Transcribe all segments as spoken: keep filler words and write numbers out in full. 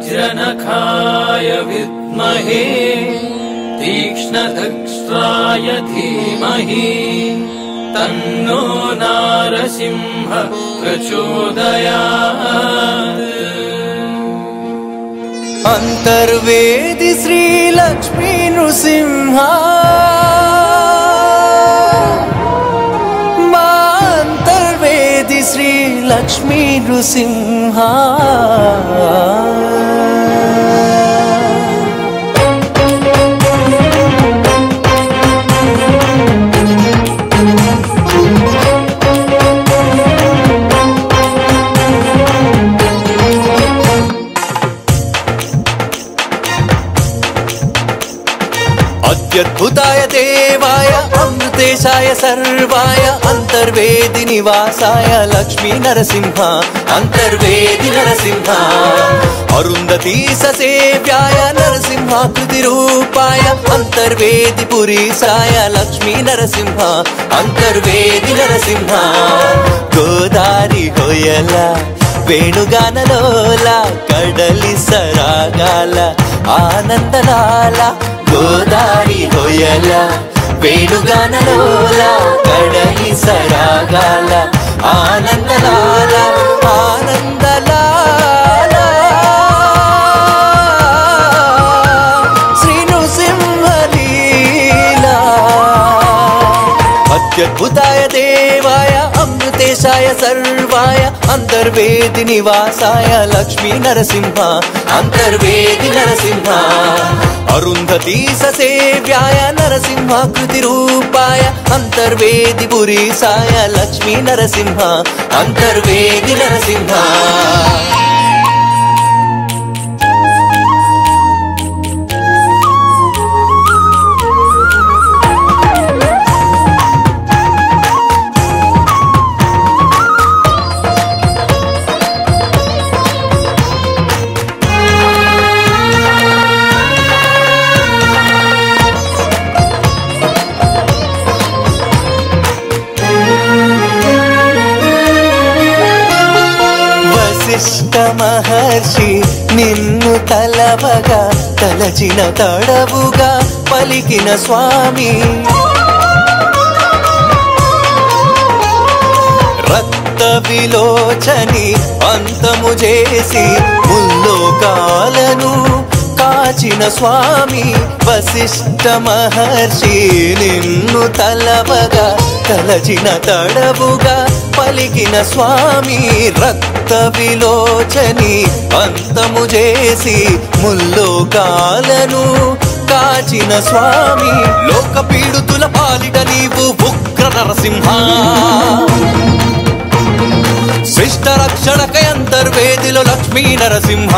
वज्रनखाय विद्महे तीक्ष्णदंष्ट्राय धीमहि तन्नो नारसिंह प्रचोदयात्। अंतर्वेदी श्री लक्ष्मी नृसिंह अंतर्वेदी श्री लक्ष्मी नृसिंह अद्भुताय देवाय अमृतेशाय सर्वाय अंतर्वेदी निवासाय लक्ष्मी नरसिंह अंतर्वेदी नरसिंह अरुंधती ससेव्याय नरसिंहाकृति रूपाय अंतर्वेदी पुरीसाय लक्ष्मी नरसिंह अंतर्वेदी नरसिंह गोदारी होयला वेणुगानलोला कडली सरागाल आनंदलाला गोदारी होयला वेणुगानलोला कडली सरागाल आनंदलाल आनंदलाल श्री नृसिंहलीला अत्युताय देवाय अमृतेशाय सर्वाय अंतर्वेदी निवासाय लक्ष्मी नरसिंह अंतर्वेदी नरसिंह अरुंधती ससेव्याय नरसिंहाकृति रूपाय अंतर्वेदी पुरीसाय लक्ष्मी नरसिंह अंतर्वेदी नरसिंह महर्षि निन्नु तलवगा तलचिन तडवुगा पलिकिन स्वामी रक्त विलोचनी अंतमु चेसी मुल्लोकाలను కాచిన స్వామి వశిష్ఠ మహర్షి నిన్ను తలవగా తలచిన తడవుగా పలికిన స్వామి రక్త విలోచని అంతము చేసి ముల్లోకాలను కాచిన స్వామి లోక పీడుతుల పాలిట నీవు ఉగ్ర నరసింహ శిష్ట రక్షణకై అంతర్వేదిలో లక్ష్మీ నరసింహ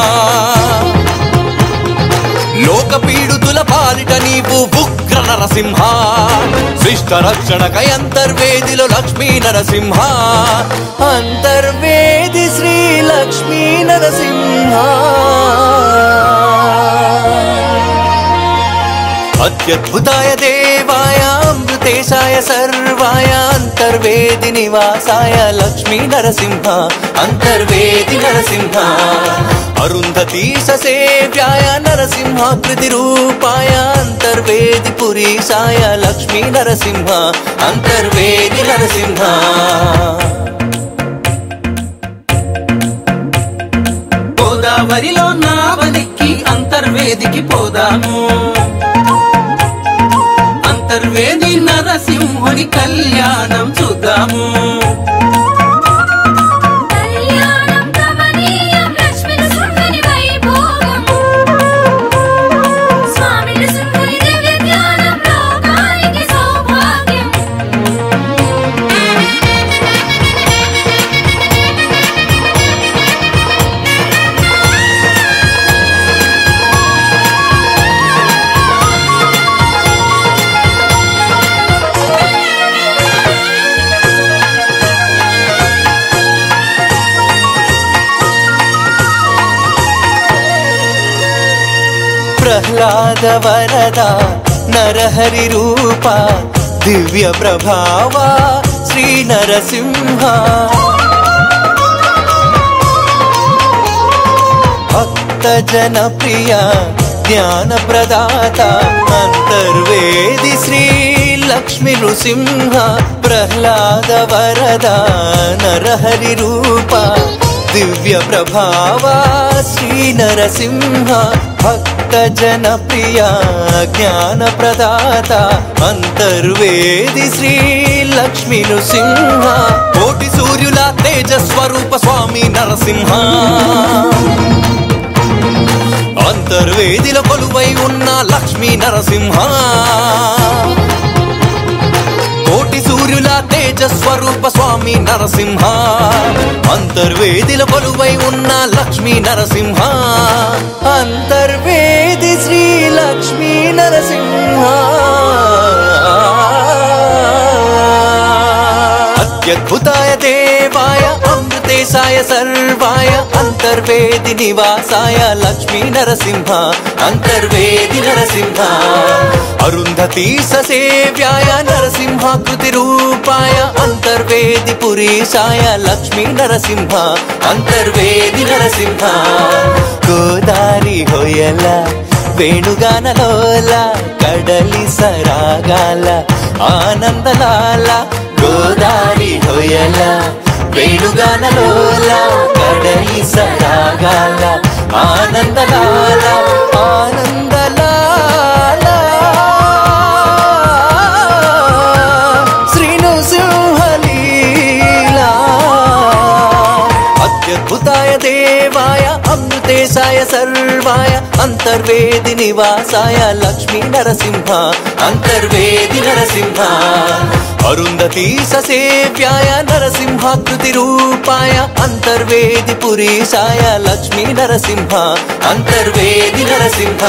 లోక పీడుతుల పాలిట నీవు ఉగ్ర నరసింహ శిష్ట రక్షణకై అంతర్వేదిలో లక్ష్మీ నరసింహ అంతర్వేది శ్రీ లక్ష్మీ నరసింహ अत्युताय देवाय अमृतेशाय सर्वाय अंतर्वेदी निवासाय लक्ष्मी नरसिंह अंतर्वेदी नरसिंह अरुंधती ससेव्याय नरसिंहाकृति रूपाय अंतर्वेदी पुरीसाय लक्ष्मी नरसिंह अंतर्वेदी नरसिंह गोदावरिलो नावदिक्की अंतर्वेदिकी पोदामु अंतर्वेदी नरसिंहुनि कल्याणं चूद्दामु प्रह्लाद वरदा नरहरि रूपा दिव्य प्रभावा श्री नरसिंह भक्त భక్త జన ప్రియ జ్ఞాన ప్రదాత అంతర్వేది శ్రీ లక్ష్మీ నృసింహ ప్రహ్లాద వరద నరహరి రూప దివ్య ప్రభావ శ్రీ నరసింహ భక్త జన ప్రియ జ్ఞాన ప్రదాత అంతర్వేది శ్రీ లక్ష్మీ నృసింహ కోటి సూర్యుల తేజస్వరూప స్వామి నరసింహ అంతర్వేదిలో కొలువై ఉన్న లక్ష్మీ నరసింహ కోటి సూర్యుల తేజస్వరూప స్వామి నరసింహ అంతర్వేదిలో కొలువై ఉన్న లక్ష్మీ నరసింహ అంతర్వేది శ్రీ లక్ష్మీ నరసింహ అత్యద్భుతాయ దేవాయ అమృతేశాయ సర్వాయ అంతర్వేది నివాసాయ లక్ష్మీ నరసింహ అంతర్వేది నరసింహ అరుంధతీ ససేవ్యాయ నరసింహాకృతి రూపాయ అంతర్వేది పురీశాయ లక్ష్మీ నరసింహ అంతర్వేది నరసింహ గోదారి హోయల వేణుగానలోల కడలి సరాగాల ఆనందలాల గోదారి హోయల వేణుగానలోల కడలి సరాగాల ఆనందలాల ఆనందలాల శ్రీ నృసింహలీలా అత్యద్భుతాయ దేవాయ అమృతేశాయ సర్వాయ అంతర్వేది నివాసాయ లక్ష్మీ నరసింహ అంతర్వేది నరసింహ అరుంధతీ ససేవ్యాయ నరసింహాకృతి రూపాయ అంతర్వేది పురీశాయ లక్ష్మీ నరసింహ అంతర్వేది నరసింహ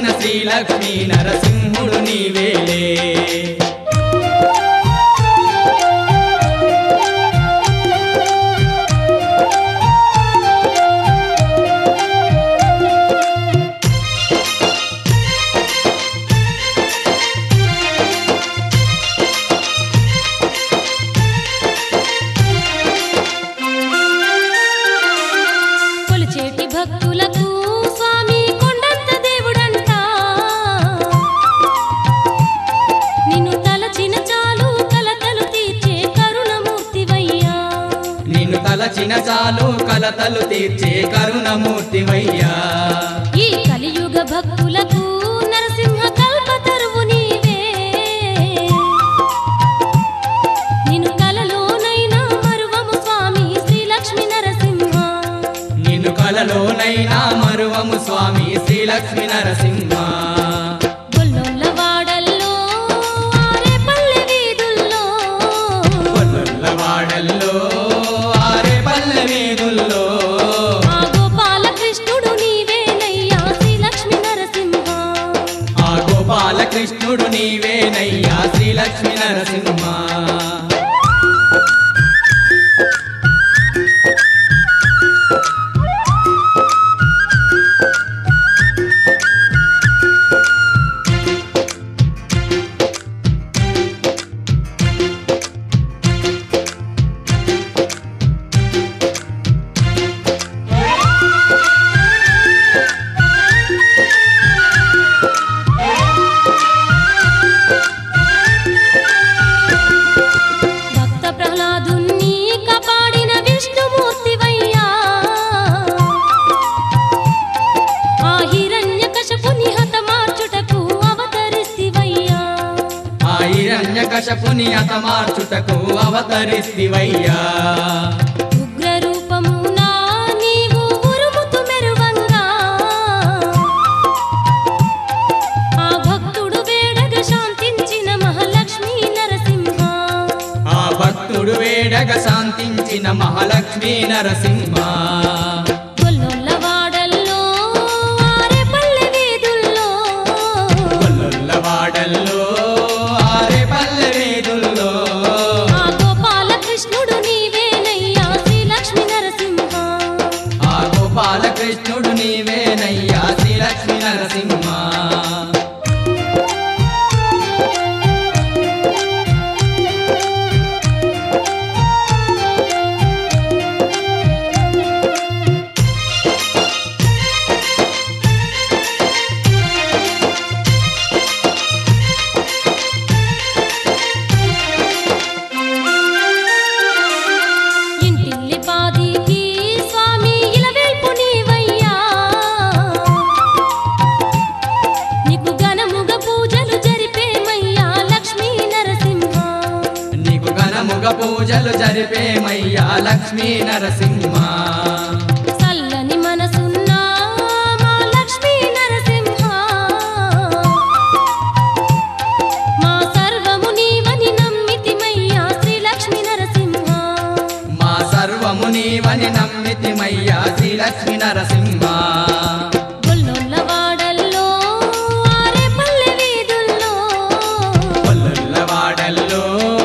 వెలసిన శ్రీలక్ష్మీ నరసింహుడు నీవేలే తలచిన చాలు కలతలు తీర్చే కరుణమూర్తివయ్యా ఈ కలియుగ భక్తులకు నరసింహ కల్పతరువు నీవే నిన్ను కలలోనైనా మరువము స్వామి శ్రీలక్ష్మీ నరసింహ నిన్ను కలలోనైనా మరువము స్వామి శ్రీలక్ష్మీ నరసింహ కృష్ణుడు నీవేనయ్యా శ్రీలక్ష్మీ నరసింహ కశపుని హతమార్చుటకు అవతరిస్తివయ్యా ఉగ్ర రూపమునా నీవు ఉరుముతు మెరువంగా ఆ భక్తుడు వేడగ శాంతించిన మహాలక్ష్మీ నరసింహ ఆ భక్తుడు వేడగ శాంతించిన మహాలక్ష్మీ నరసింహ గొల్లొల్లవాడల్లో ఆరే పల్లె వీధుల్లో గొల్లొల్లవాడల్లో బాలకృష్ణుడు నీవేనయ్యా శ్రీలక్ష్మీ నరసింహ పూజలు జరిపేమయ్యా లక్ష్మీ నరసింహ చల్లని మనసున్న మా లక్ష్మీ నరసింహ మా సర్వము నీవని నమ్మితిమయ్యా శ్రీలక్ష్మీ నరసింహ మా సర్వము నీవని నమ్మితిమయ్యా శ్రీలక్ష్మీ నరసింహ గొల్లొల్లవాడల్లో ఆరే పల్లె వీధుల్లో గొల్లొల్లవాడల్లో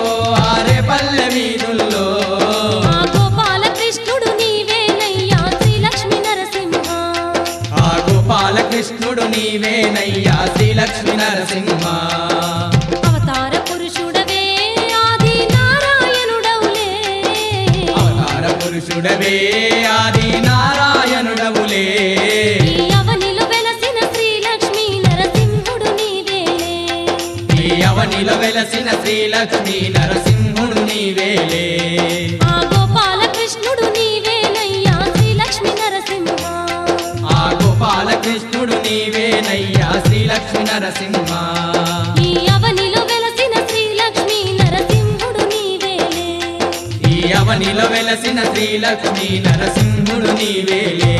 కృష్ణుడు నీవేనయ్యా శ్రీలక్ష్మీ నరసింహ అవతార పురుషుడవే ఆది నారాయణుడవులే అవతార పురుషుడవే ఆది నారాయణుడవులే ఈ అవనిలో వెలసిన శ్రీలక్ష్మీ నరసింహుడు నీవేలే ఈ అవనిలో వెలసిన శ్రీలక్ష్మీ నరసింహుడు నీవేలే ఆ గోపాల కృష్ణుడు నీవేనయ్యా శ్రీలక్ష్మీ నరసింహ ఆ గోపాల కృష్ణుడు నీవేనయ్యా శ్రీలక్ష్మీ నరసింహ ఈ అవనిలో వెలసిన శ్రీలక్ష్మీ నరసింహుడు నీవేలే ఈ అవనిలో వెలసిన శ్రీలక్ష్మీ నరసింహుడు నీవేలే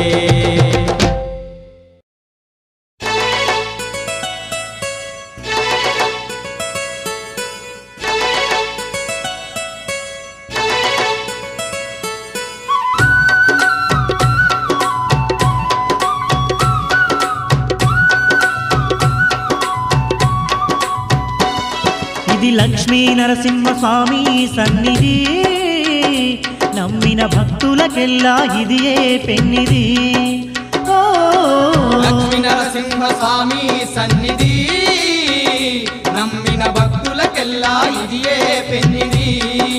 లక్ష్మీ నరసింహ స్వామి సన్నిధి నమ్మిన భక్తులకెల్లా ఇది ఏ పెన్నిది ఓ లక్ష్మీ నరసింహ స్వామి సన్నిధి నమ్మిన భక్తులకెల్లా ఇది ఏ పెన్నిది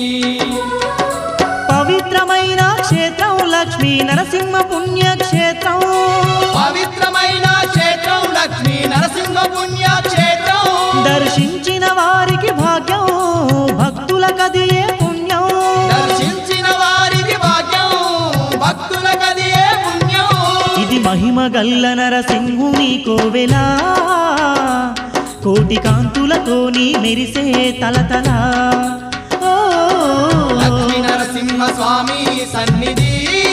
పవిత్రమైన క్షేత్రం లక్ష్మీ నరసింహ పుణ్యక్షేత్రం పవిత్రమైన క్షేత్రం లక్ష్మీ నరసింహ పుణ్యక్షేత్రం దర్శించిన వారికి భాగ్యం భక్తులకది ఏ పుణ్యం దర్శించిన వారికి భాగ్యం భక్తులకది ఏ పుణ్యం ఇది మహిమ గల్ల నరసింహుని కోవెలా కోటి కాంతులతో నీ మెరిసే తలతల లక్ష్మీ నరసింహ స్వామి సన్నిధి